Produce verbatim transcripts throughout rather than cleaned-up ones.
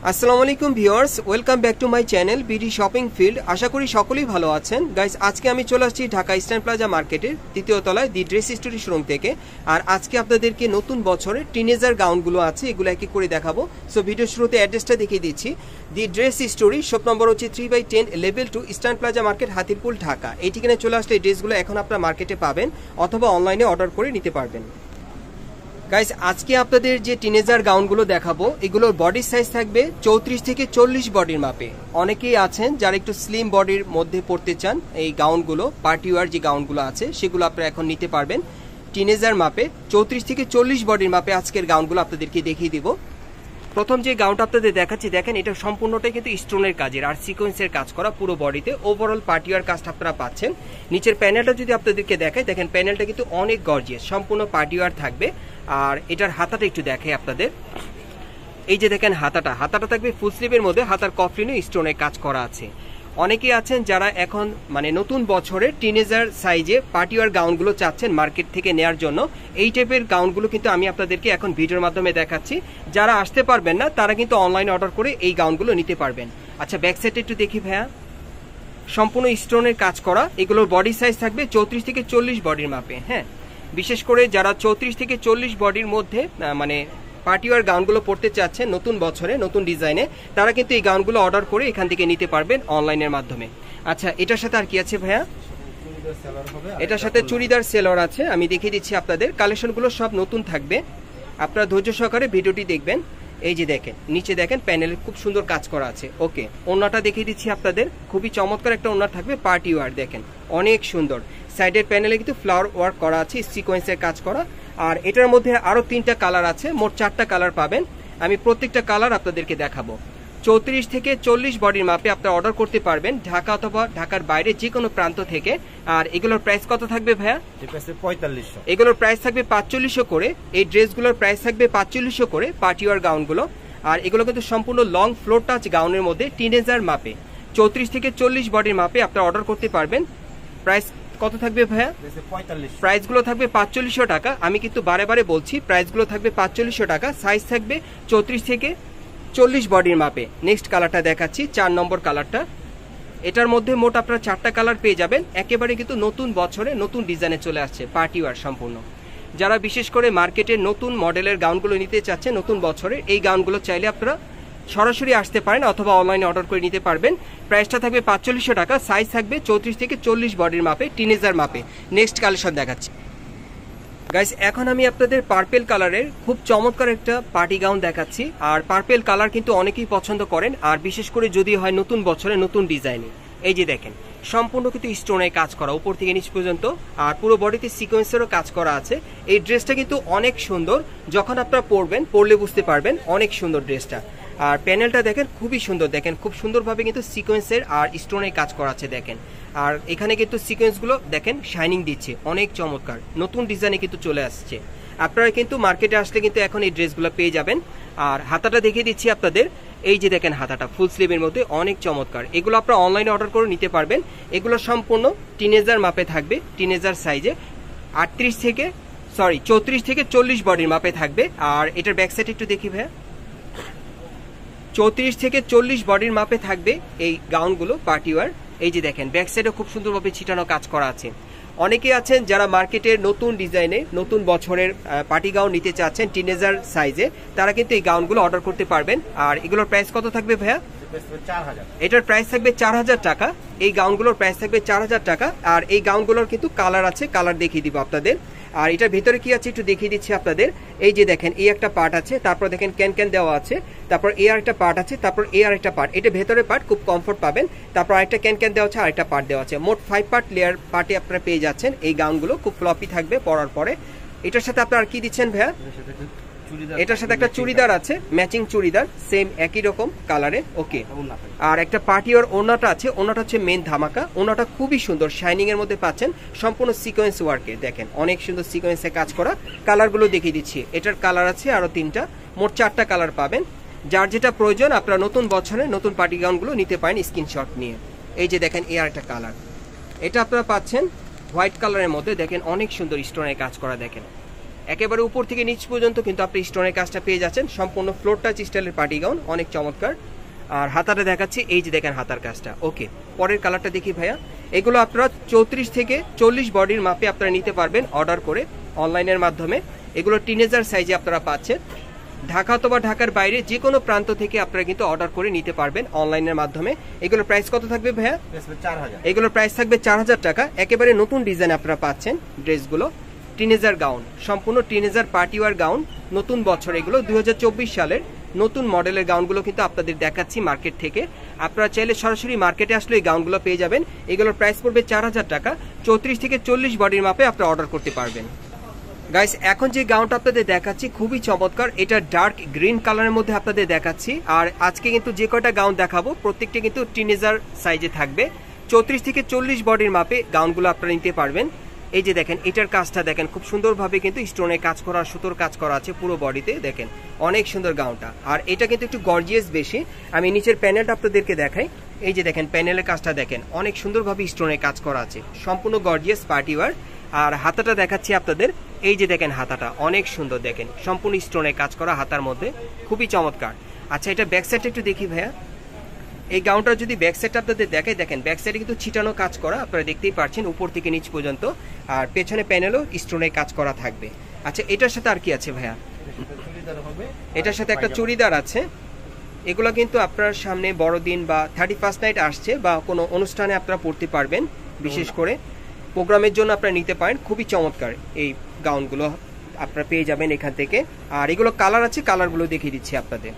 আসসালামু আলাইকুম viewers, welcome back to my channel BD shopping field. আশা করি সকলেই ভালো আছেন। গাইস, আজকে আমি চলে আসছি ঢাকা ইস্টার্ন প্লাজা মার্কেটের তৃতীয় তলায় দি ড্রেস স্টোরি শোরুম থেকে। আর আজকে আপনাদেরকে নতুন বছরের টিনেজার গাউনগুলো আছে, এগুলো এক এক করে দেখাবো। সো ভিডিও শুরুতে অ্যাড্রেসটা দেখিয়ে দিচ্ছি। The Dress Story, shop number হচ্ছে three by ten, level two, Eastern Plaza market, Hatirpul, Dhaka. এই ঠিকানায় চলে আসলে এই ড্রেসগুলো এখন আপনার মার্কেটে পাবেন অথবা অনলাইনে অর্ডার করে নিতে পারবেন। গাইস, আজকে আপনাদের যে টিনেজার গাউনগুলো দেখাবো, এগুলোর বডি সাইজ থাকবে চৌত্রিশ থেকে চল্লিশ বডির মাপে। অনেকেই আছেন যারা একটু স্লিম বডির মধ্যে পড়তে চান, এই গাউনগুলো পার্টি ওয়্যার যে গাউনগুলো আছে সেগুলো আপনারা এখন নিতে পারবেন টিনেজার মাপে। চৌত্রিশ থেকে চল্লিশ বডির মাপে আজকের গাউনগুলো আপনাদেরকে দেখিয়ে দিব। প্রথম যে গাউনটা আপনাদের দেখাচ্ছি, দেখেন এটা সম্পূর্ণটাই কিন্তু স্টোনের কাজের আর সিকোয়েন্সের কাজ করা পুরো বডিতে। ওভারঅল পার্টি ওয়্যার কাজটা আপনারা পাচ্ছেন। নিচের প্যানেলটা যদি আপনাদেরকে দেখায়, দেখেন প্যানেলটা কিন্তু অনেক গর্জিয়াস, সম্পূর্ণ পার্টি ওয়্যার থাকবে। আর এটার হাতাটা একটু দেখে আপনাদের, এই যে দেখেন হাতাটা হাতাটা থাকবে ফুল স্লিভের মধ্যে, হাতার কফলিনে স্টোনের কাজ করা আছে। অনেকেই আছেন যারা এখন মানে নতুন বছরের টিনেজার সাইজে পার্টি ওয়্যার গাউনগুলো চাচ্ছেন মার্কেট থেকে নেওয়ার জন্য। এই টাইপের গাউনগুলো কিন্তু আমি আপনাদেরকে এখন ভিডিওর মাধ্যমে দেখাচ্ছি। যারা আসতে পারবেন না তারা কিন্তু অনলাইনে অর্ডার করে এই গাউনগুলো নিতে পারবেন। আচ্ছা, ব্যাক সাইডটা একটু দেখি ভাইয়া, সম্পূর্ণ স্টোনের কাজ করা। এগুলোর বডি সাইজ থাকবে চৌত্রিশ থেকে চল্লিশ বডির মাপে। হ্যাঁ, বিশেষ করে যারা চৌত্রিশ থেকে চল্লিশ বডির মধ্যে মানে পার্টি ওয়্যার গাউনগুলো পড়তে চাচ্ছেন নতুন বছরে নতুন ডিজাইনে, তারা কিন্তু এই গাউনগুলো অর্ডার করে এখান থেকে নিতে পারবেন অনলাইনের মাধ্যমে। আচ্ছা, এটার সাথে আর কি আছে ভাইয়া? এটার সাথে চুড়িদার সেলর আছে, আমি দেখিয়ে দিচ্ছি আপনাদের। কালেকশনগুলো সব নতুন থাকবে, আপনারা ধৈর্য সহকারে ভিডিওটি দেখবেন। এই যে দেখেন নিচে দেখেন প্যানেলে খুব সুন্দর কাজ করা আছে। ওকে, ওড়নাটা দেখিয়ে দিচ্ছি আপনাদের, খুবই চমৎকার একটা ওড়না থাকবে পার্টি ওয়্যার, দেখেন অনেক সুন্দর। সাইডের প্যানেলে কিন্তু ফ্লাওয়ার ওয়ার্ক করা আছে, সিকোয়েন্সের কাজ করা। আর এটার মধ্যে আরো তিনটা কালার আছে, মোট চারটা কালার পাবেন। আমি প্রত্যেকটা কালার আপনাদেরকে দেখাবো। চৌত্রিশ থেকে চল্লিশ বডির মাপে আপনারা অর্ডার করতে পারবেন ঢাকা অথবা ঢাকার বাইরে যে কোনো প্রান্ত থেকে। আর এগুলোর প্রাইস কত থাকবে ভাইয়া? পঁয়তাল্লিশশো। এগুলোর প্রাইস থাকবে পাঁচচল্লিশশো করে। এই ড্রেসগুলোর প্রাইস থাকবে পাঁচচল্লিশশো করে পার্টি ওয়্যার গাউনগুলো। আর এগুলো কিন্তু সম্পূর্ণ লং ফ্লোর টাচ গাউনের মধ্যে টিনেজার মাপে চৌত্রিশ থেকে চল্লিশ বডির মাপে আপনারা অর্ডার করতে পারবেন। প্রাইস কত থাকবে ভাইয়া? প্রাইসগুলো থাকবে পাঁচচল্লিশশো টাকা। আমি কিন্তু বারে বারে বলছি প্রাইসগুলো থাকবে পাঁচচল্লিশশো টাকা। সাইজ থাকবে চৌত্রিশ থেকে চল্লিশ বডির মাপে। নেক্সট কালারটা দেখাচ্ছি, চার নম্বর কালারটা। এটার মধ্যে মোট আপনারা চারটা কালার পেয়ে যাবেন। একেবারে কিন্তু নতুন বছরে নতুন ডিজাইনে চলে আসছে পার্টি ওয়্যার সম্পূর্ণ। যারা বিশেষ করে মার্কেটে নতুন মডেলের গাউনগুলো নিতে চাচ্ছে নতুন বছরে, এই গাউনগুলো চাইলে আপনারা সরাসরি আসতে পারেন অথবা অনলাইনে অর্ডার করে নিতে পারবেন। প্রাইসটা থাকবে পাঁচচল্লিশশো টাকা। সাইজ থাকবে চৌত্রিশ থেকে চল্লিশ বডির মাপে, টিনেজার মাপে। নেক্সট কালেকশন দেখাচ্ছি গাইস, এখন আমি আপনাদের পার্পেল কালারের খুব চমৎকার একটা পার্টি গাউন দেখাচ্ছি। আর পার্পেল কালার কিন্তু অনেকেই পছন্দ করেন, আর বিশেষ করে যদি হয় নতুন বছরে নতুন ডিজাইনে। এই যে দেখেন সম্পূর্ণ কিন্তু স্টোনে কাজ করা উপর থেকে নিচ পর্যন্ত, আর পুরো বডিতে সিকোয়েন্সেরও কাজ করা আছে। এই ড্রেসটা কিন্তু অনেক সুন্দর, যখন আপনারা পরবেন পরলে বুঝতে পারবেন অনেক সুন্দর ড্রেসটা। আর প্যানেলটা দেখেন খুবই সুন্দর, দেখেন খুব সুন্দরভাবে কিন্তু সিকোয়েন্সের আর স্টোনের কাজ করা আছে দেখেন। আর এখানে কিন্তু সিকোয়েন্সগুলো দেখেন শাইনিং দিচ্ছে, অনেক চমৎকার নতুন ডিজাইনে কিন্তু চলে আসছে। আপনারা কিন্তু মার্কেটে আসলে কিন্তু এখন এই ড্রেসগুলো পেয়ে যাবেন। আর হাতাটা দেখিয়ে দিচ্ছি আপনাদের, এই যে দেখেন হাতাটা ফুল স্লিভের মধ্যে অনেক চমৎকার। এগুলো আপনারা অনলাইনে অর্ডার করে নিতে পারবেন। এগুলো সম্পূর্ণ টিনেজার মাপে থাকবে, টিনেজার সাইজে আটত্রিশ থেকে সরি চৌত্রিশ থেকে চল্লিশ বডির মাপে থাকবে। আর এটার ব্যাক সাইড একটু দেখি ভাইয়া, চৌত্রিশ থেকে চল্লিশ বডির মাপে থাকবে এই গাউনগুলো পার্টি ওয়্যার। এই যে দেখেন ব্যাক সাইডে খুব সুন্দরভাবে ছিটানো কাজ করা আছে। অনেকে আছেন যারা মার্কেটের নতুন ডিজাইনে নতুন বছরের পার্টি গাউন নিতে চাচ্ছেন টিনেজার সাইজে, তারা কিন্তু এই গাউনগুলো অর্ডার করতে পারবেন। আর এগুলোর প্রাইস কত থাকবে ভাইয়া? এটার প্রাইস থাকবে চার হাজার টাকা। এই গাউনগুলোর প্রাইস থাকবে চার হাজার টাকা। আর এই গাউনগুলোর কিন্তু কালার আছে, কালার দেখিয়ে দিব আপনাদের। আর এটার ভিতরে কি আছে একটু দেখিয়ে দিচ্ছি আপনাদের। এই যে দেখেন এই একটা পার্ট আছে, তারপর দেখেন ক্যান ক্যান দেওয়া আছে, তারপর এ আর একটা পার্ট আছে, তারপর এ আর একটা পার্ট। এটা ভেতরের পার্ট খুব কমফোর্ট পাবেন। তারপর আরেকটা ক্যান ক্যান দেওয়া আছে, আরেকটা পার্ট দেওয়া আছে। মোট ফাইভ পার্ট লেয়ার পার্টে আপনারা পেয়ে যাচ্ছেন এই গাউনগুলো। খুব ফ্লপি থাকবে পরার পরে। এটার সাথে আপনারা কি দিচ্ছেন ভাইয়া? এটার সাথে একটা চুড়িদার আছে, ম্যাচিং চুড়িদার, সেম একই রকম কালারে। ওকে, আর একটা পার্টি ওর ওড়নাটা আছে, ওড়নাটা হচ্ছে মেন ধামাকা। ওড়নাটা খুবই সুন্দর, শাইনিং এর মধ্যে পাচ্ছেন, সম্পূর্ণ সিকোয়েন্স ওয়ার্কে দেখেন অনেক সুন্দর সিকোয়েন্সে কাজ করা। কালারগুলো দেখিয়ে দিচ্ছি, এটার কালার আছে আরো তিনটা, মোট চারটা কালার পাবেন। যার যেটা প্রয়োজন আপনারা নতুন বছরে নতুন পার্টি গাউনগুলো নিতে পারেন স্ক্রিনশট নিয়ে। এই যে দেখেন এই আর একটা কালার, এটা আপনারা পাচ্ছেন হোয়াইট কালারের মধ্যে, দেখেন অনেক সুন্দর স্টোনের কাজ করা। দেখেন একেবারে উপর থেকে নিচ পর্যন্ত কিন্তু আপনি স্টোনের কাজটা পেয়ে যাচ্ছেন। সম্পূর্ণ ফ্লোর টাচ স্টাইলের পার্টি গাউন, অনেক চমৎকার। আর হাতাটা দেখাচ্ছি, এই যে দেখেন হাতার কাজটা। ওকে, পরের কালারটা দেখি ভাইয়া। এগুলো আপনারা চৌত্রিশ থেকে চল্লিশ বডির মাপে আপনারা নিতে পারবেন অর্ডার করে অনলাইনের মাধ্যমে। এগুলো টিনেজার সাইজে আপনারা পাচ্ছেন। ঢাকা অথবা ঢাকার বাইরে যে কোনো প্রান্ত থেকে আপনারা কিন্তু অর্ডার করে নিতে পারবেন অনলাইনের মাধ্যমে। এগুলোর প্রাইস কত থাকবে ভাইয়া? এগুলোর প্রাইস থাকবে চার হাজার টাকা। একেবারে নতুন ডিজাইন আপনারা পাচ্ছেন ড্রেসগুলো। টিনেজার গাউন, সম্পূর্ণ টিনেজার পার্টিওয়ার গাউন, নতুন বছর এগুলো দুই হাজার চব্বিশ সালের নতুন মডেলের গাউনগুলো কিন্তু আপনাদের দেখাচ্ছি মার্কেট থেকে। আপনারা চাইলে সরাসরি মার্কেটে আসলে এই গাউনগুলো পেয়ে যাবেন। এগুলোর প্রাইস পড়বে চার হাজার টাকা। চৌত্রিশ থেকে চল্লিশ বডির মাপে আপনারা অর্ডার করতে পারবেন। গাইস, এখন যে গাউনটা আপনাদের দেখাচ্ছি খুবই চমৎকার। এটা ডার্ক গ্রিন কালারের মধ্যে আপনাদের দেখাচ্ছি। আর আজকে কিন্তু যে কয়টা গাউন দেখাবো প্রত্যেকটা কিন্তু টিনেজার সাইজে থাকবে। চৌত্রিশ থেকে চল্লিশ বডির মাপে গাউনগুলো আপনারা নিতে পারবেন। এই যে দেখেন, এটার কাজটা দেখেন, খুব সুন্দরভাবে কিন্তু স্টোনের কাজ করা, সুতোর কাজ করা আছে পুরো বডিতে। দেখেন অনেক সুন্দর গাউনটা। আর এটা কিন্তু একটু গর্জিয়াস বেশি। আমি নিচের প্যানেলটা আপনাদেরকে দেখাই। এই যে দেখেন প্যানেলের কাজটা দেখেন, অনেক সুন্দরভাবে স্টোনের কাজ করা আছে, সম্পূর্ণ গর্জিয়াস পার্টিওয়ার। আর হাতাটা দেখাচ্ছি আপনাদের, এই যে দেখেন হাতাটা অনেক সুন্দর, দেখেন সম্পূর্ণ স্টোনের কাজ করা হাতার মধ্যে, খুবই চমৎকার। আচ্ছা, এটা ব্যাক সাইডটা একটু দেখি ভাইয়া। এই গাউনটা যদি ব্যাক সাইডটা আপনাদের দেখাই, দেখেন ব্যাক সাইডে কিন্তু ছিটানো কাজ করা, আপনারা দেখতেই পাচ্ছেন উপর থেকে নিচ পর্যন্ত। আর পেছনে প্যানেলও স্টোনের কাজ করা থাকবে। আচ্ছা, এটার সাথে আর কি আছে ভাইয়া? এটার সাথে একটা চুড়িদার আছে। এগুলো কিন্তু আপনার সামনে বড়দিন বা থার্টি ফার্স্ট নাইট আসছে, বা কোনো অনুষ্ঠানে আপনারা পড়তে পারবেন, বিশেষ করে প্রোগ্রামের জন্য আপনারা নিতে পারেন। খুবই চমৎকার এই গাউনগুলো আপনারা পেয়ে যাবেন এখান থেকে। আর এগুলো কালার আছে, কালারগুলো দেখিয়ে দিচ্ছি আপনাদের।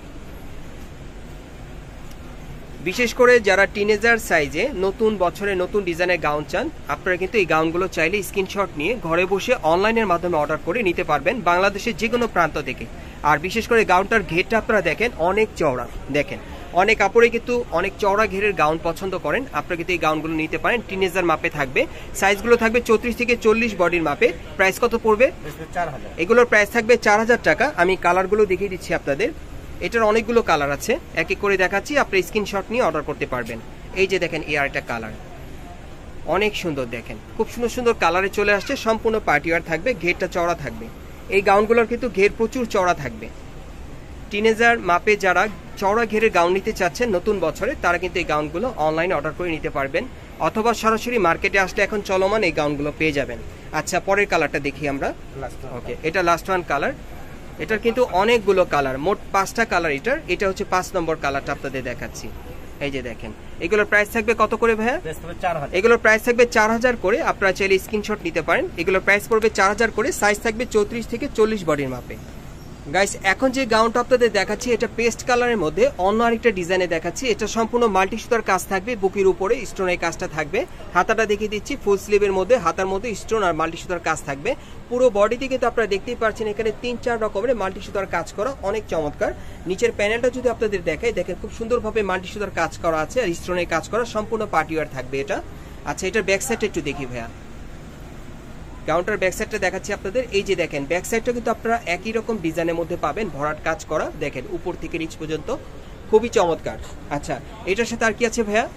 বিশেষ করে যারা টিনেজার সাইজে নতুন বছরে নতুন ডিজাইনের গাউন চান, আপনারা কিন্তু এই গাউনগুলো চাইলে স্ক্রিনশট নিয়ে ঘরে বসে অনলাইনের মাধ্যমে অর্ডার করে নিতে পারবেন বাংলাদেশের যে কোনো প্রান্ত থেকে। আর বিশেষ করে গাউনটার ঘেরটা আপনারা দেখেন অনেক চওড়া, দেখেন অনেক কাপড়ে কিন্তু অনেক চওড়া ঘেরের গাউন পছন্দ করেন, আপনারা কিন্তু এই গাউনগুলো নিতে পারেন। টিনেজার মাপে থাকবে, সাইজগুলো থাকবে চৌত্রিশ থেকে চল্লিশ বডির মাপে। প্রাইস কত পড়বে? এগুলোর প্রাইস থাকবে চার হাজার টাকা। আমি কালারগুলো দেখিয়ে দিচ্ছি আপনাদের। এটার অনেকগুলো কালার আছে, এক এক করে দেখাচ্ছি, আপনি স্ক্রিনশট নিয়ে অর্ডার করতে পারবেন। এই যে দেখেন, এই আরেকটা কালার অনেক সুন্দর, দেখেন খুব সুন্দর সুন্দর কালারে চলে আসছে। সম্পূর্ণ পার্টিওয়ার থাকবে, ঘেরটা চওড়া থাকবে। এই গাউনগুলোর কিন্তু ঘের প্রচুর চওড়া থাকবে। টিনেজার মাপে যারা চওড়া ঘেরের গাউন নিতে চাচ্ছেন নতুন বছরে, তারা কিন্তু এই গাউনগুলো অনলাইনে অর্ডার করে নিতে পারবেন, অথবা সরাসরি মার্কেটে আসলে এখন চলমান এই গাউনগুলো পেয়ে যাবেন। আচ্ছা, পরের কালারটা দেখি আমরা। ওকে, এটা লাস্ট ওয়ান কালার। এটার কিন্তু অনেকগুলো কালার, মোট পাঁচটা কালার এটার। এটা হচ্ছে পাঁচ নম্বর কালারটা আপনাদের দেখাচ্ছি। এই যে দেখেন, এগুলোর প্রাইস থাকবে কত করে ভাইয়া? এগুলোর প্রাইস থাকবে চার হাজার করে। আপনারা চাইলে স্ক্রিনশট নিতে পারেন। এগুলোর প্রাইস পড়বে চার হাজার করে। সাইজ থাকবে চৌত্রিশ থেকে চল্লিশ বডির মাপে। গাইস, এখন যে গাউনটা আপনাদের দেখাচ্ছি এটা পেস্ট কালারের মধ্যে অন্য আরেকটা ডিজাইনে দেখাচ্ছি। এটা সম্পূর্ণ মাল্টি সুতার কাজ থাকবে, বুকের উপরে স্টোনের কাজটা থাকবে। হাতাটা দেখিয়ে দিচ্ছি, ফুল স্লিভের মধ্যে হাতার মধ্যে স্টোন আর মাল্টি সুতার কাজ থাকবে। পুরো বডিতে কিন্তু আপনারা দেখতেই পাচ্ছেন এখানে তিন চার রকমের মাল্টি সুতার কাজ করা, অনেক চমৎকার। নিচের প্যানেলটা যদি আপনাদের দেখাই, দেখেন খুব সুন্দরভাবে মাল্টি সুতার কাজ করা আছে আর স্টোনের কাজ করা, সম্পূর্ণ পার্টিওয়ার থাকবে এটা। আচ্ছা, এটার ব্যাক সাইডটা একটু দেখি ভাইয়া। গাউনটার ব্যাক সাইডটা দেখাচ্ছি আপনাদের। এই যে দেখেন, ব্যাক সাইডটা কিন্তু আপনারা একই রকম ডিজাইনের মধ্যে পাবেন, ভরাট কাজ করা, দেখেন উপর থেকে নিচ পর্যন্ত, খুবই চমৎকার। আচ্ছা, এটার সাথে আর কি আছে ভাইয়া?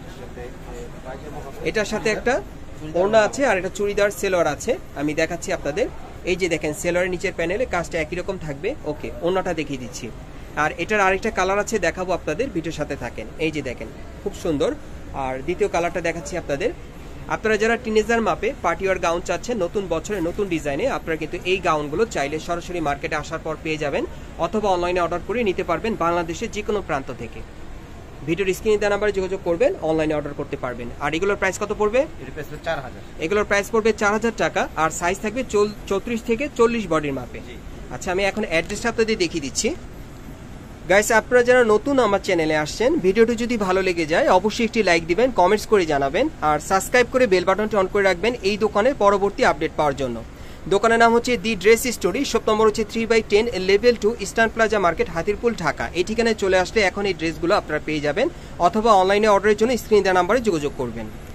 এটার সাথে একটা ওড়না আছে আর একটা চুড়িদার সেলোয়ার আছে, আমি দেখাচ্ছি আপনাদের। এই যে দেখেন, সেলোয়ারের নিচের প্যানেলে কাজটা একই রকম থাকবে। ওকে, ওড়নাটা দেখিয়ে দিচ্ছি। আর এটার আরেকটা কালার আছে, দেখাবো আপনাদের, ভিডিওর সাথে থাকেন। এই যে দেখেন, খুব সুন্দর। আর দ্বিতীয় কালারটা দেখাচ্ছি আপনাদের। আপনারা যারা টিনেজার মাপে পার্টিওয়ার গাউন চাচ্ছেন নতুন বছরে নতুন ডিজাইনে, আপনারা কিন্তু এই গাউনগুলো চাইলে সরাসরি মার্কেটে আসার পর পেয়ে যাবেন, অথবা অনলাইনে অর্ডার করে নিতে পারবেন বাংলাদেশের যে কোনো প্রান্ত থেকে। ভিডিওর স্ক্রিনে দেওয়া নাম্বারে যোগাযোগ করবেন, অনলাইনে অর্ডার করতে পারবেন। আর এগুলোর প্রাইস কত পড়বে? এগুলোর প্রাইস পড়বে চার হাজার টাকা। আর সাইজ থাকবে চৌত্রিশ থেকে চল্লিশ বডির মাপে। আচ্ছা, আমি এখন অ্যাড্রেসটা আপনাদের দেখিয়ে দিচ্ছি। গাইস, আপনারা যারা নতুন আমার চ্যানেলে আসছেন, ভিডিওটি যদি ভালো লেগে যায় অবশ্যই একটি লাইক দিবেন, কমেন্টস করে জানাবেন, আর সাবস্ক্রাইব করে বেল বাটনটি অন করে রাখবেন এই দোকানের পরবর্তী আপডেট পাওয়ার জন্য। দোকানের নাম হচ্ছে the Dress Story, shop number হচ্ছে three by ten, level two, Eastern Plaza market, Hatirpul, Dhaka. এই ঠিকানায় চলে আসলে এখন এই ড্রেসগুলো আপনারা পেয়ে যাবেন, অথবা অনলাইনে অর্ডারের জন্য স্ক্রিন দেওয়া নাম্বারে যোগাযোগ করবেন।